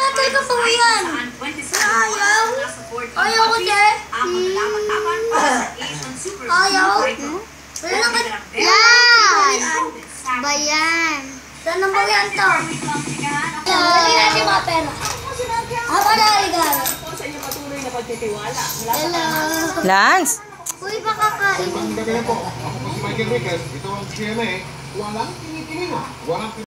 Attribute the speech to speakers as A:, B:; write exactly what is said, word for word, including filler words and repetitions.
A: natin ka pawiyan. Ayaw. Ayaw ko, te. Ayaw. Wala lang ka.
B: Yan! Bayan.
A: Saan ang pawiyan to? Dali natin mga pera. Ako na regalo.
B: Hello.
C: Lance!
B: Uy, baka kain.
D: Magandang gabi po. Ako po si Michael Riquez. Ito ang C M A. Walang tinitingin mo. Walang